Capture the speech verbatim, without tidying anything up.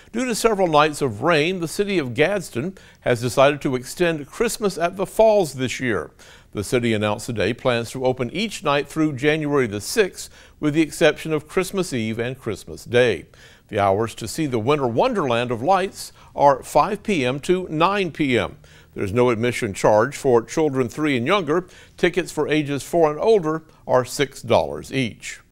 Due to several nights of rain, the city of Gadsden has decided to extend Christmas at the Falls this year. The city announced today plans to open each night through January the sixth, with the exception of Christmas Eve and Christmas Day. The hours to see the winter wonderland of lights are five p m to nine p m There's no admission charge for children three and younger. Tickets for ages four and older are six dollars each.